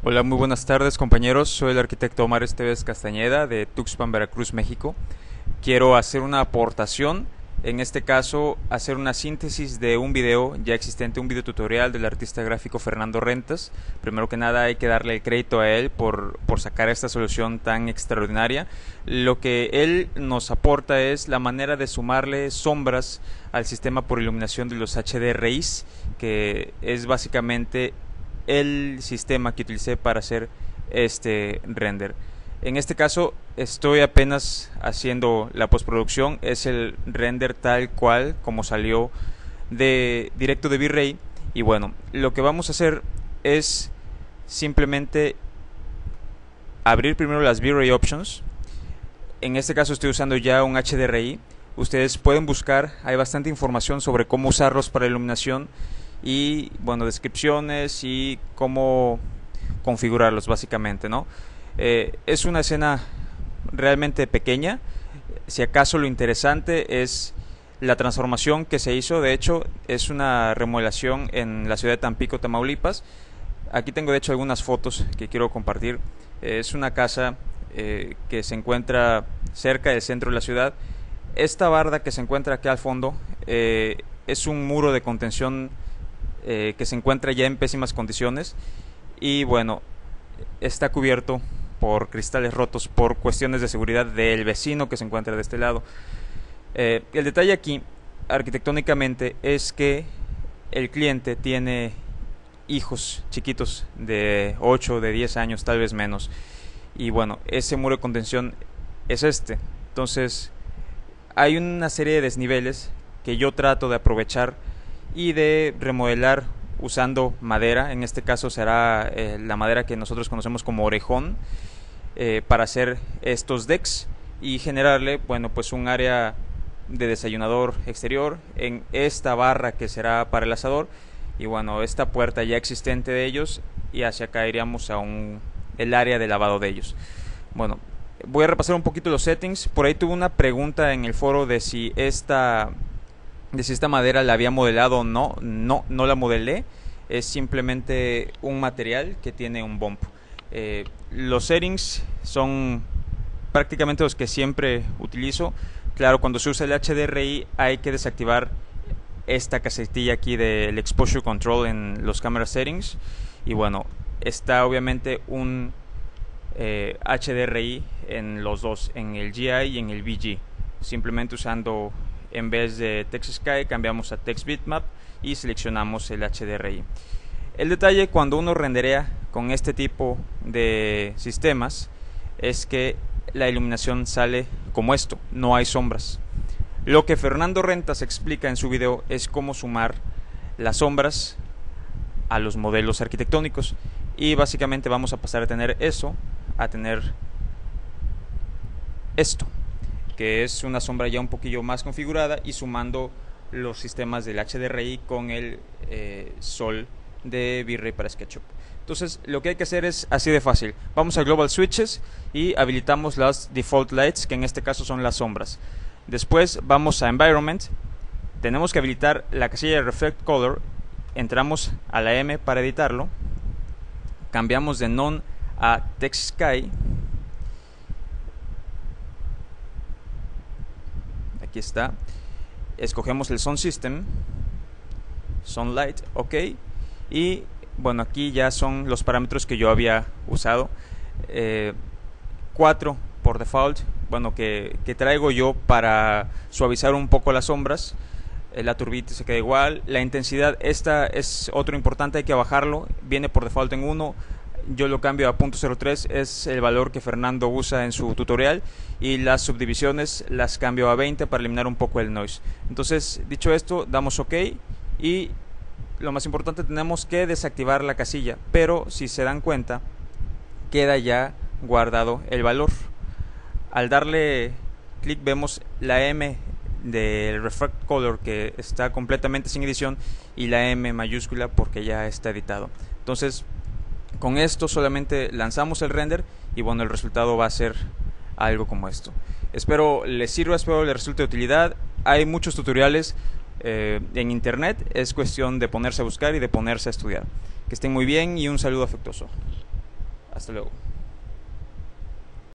Hola, muy buenas tardes compañeros, soy el arquitecto Omar Esteves Castañeda de Tuxpan, Veracruz, México. Quiero hacer una aportación, en este caso hacer una síntesis de un video ya existente, un video tutorial del artista gráfico Fernando Rentas. Primero que nada hay que darle el crédito a él por sacar esta solución tan extraordinaria. Lo que él nos aporta es la manera de sumarle sombras al sistema por iluminación de los HDRIs, que es básicamente el sistema que utilicé para hacer este render. En este caso estoy apenas haciendo la postproducción, es el render tal cual como salió de directo de V-Ray. Y bueno, lo que vamos a hacer es simplemente abrir primero las V-Ray options. En este caso estoy usando ya un HDRI. Ustedes pueden buscar, hay bastante información sobre cómo usarlos para iluminación y bueno, descripciones y cómo configurarlos básicamente, ¿no? Es una escena realmente pequeña. Si acaso lo interesante es la transformación que se hizo. De hecho es una remodelación en la ciudad de Tampico, Tamaulipas. Aquí tengo de hecho algunas fotos que quiero compartir. Es una casa que se encuentra cerca del centro de la ciudad. Esta barda que se encuentra aquí al fondo es un muro de contención que se encuentra ya en pésimas condiciones y bueno, está cubierto por cristales rotos por cuestiones de seguridad del vecino que se encuentra de este lado. El detalle aquí arquitectónicamente es que el cliente tiene hijos chiquitos de 8, de 10 años, tal vez menos, y bueno, ese muro de contención es este. Entonces hay una serie de desniveles que yo trato de aprovechar y de remodelar usando madera. En este caso será la madera que nosotros conocemos como orejón, para hacer estos decks y generarle, bueno, pues un área de desayunador exterior en esta barra que será para el asador y bueno, esta puerta ya existente de ellos, y hacia acá iríamos a el área de lavado de ellos. Bueno, voy a repasar un poquito los settings. Por ahí tuve una pregunta en el foro de si esta madera la había modelado o no. No la modelé, es simplemente un material que tiene un bump. Los settings son prácticamente los que siempre utilizo. Claro, cuando se usa el HDRI hay que desactivar esta casetilla aquí del exposure control en los camera settings, y bueno, está obviamente un HDRI en los dos, en el GI y en el VG. Simplemente usando, en vez de Text Sky, cambiamos a Text Bitmap y seleccionamos el HDRI. El detalle cuando uno renderea con este tipo de sistemas es que la iluminación sale como esto, no hay sombras. Lo que Fernando Rentas explica en su video es cómo sumar las sombras a los modelos arquitectónicos, y básicamente vamos a pasar a tener eso a tener esto, que es una sombra ya un poquillo más configurada, y sumando los sistemas del HDRI con el sol de V-Ray para SketchUp. Entonces lo que hay que hacer es así de fácil. Vamos a Global Switches y habilitamos las Default Lights, que en este caso son las sombras. Después vamos a Environment, tenemos que habilitar la casilla de Reflect Color, entramos a la M para editarlo, cambiamos de None a Text Sky. Aquí está. Escogemos el Sun System, Sunlight, ok. Y bueno, aquí ya son los parámetros que yo había usado. 4 por default, bueno, que traigo yo para suavizar un poco las sombras. La turbidez se queda igual. La intensidad, esta es otro importante, hay que bajarlo. Viene por default en 1. Yo lo cambio a 0.03, es el valor que Fernando usa en su tutorial, y las subdivisiones las cambio a 20 para eliminar un poco el noise. Entonces, dicho esto, damos OK, y lo más importante, tenemos que desactivar la casilla, pero si se dan cuenta queda ya guardado el valor. Al darle clic vemos la M del Reflect Color que está completamente sin edición, y la M mayúscula porque ya está editado. Entonces con esto solamente lanzamos el render y bueno, el resultado va a ser algo como esto. Espero les sirva, espero les resulte de utilidad. Hay muchos tutoriales en internet, es cuestión de ponerse a buscar y de ponerse a estudiar. Que estén muy bien y un saludo afectuoso. Hasta luego.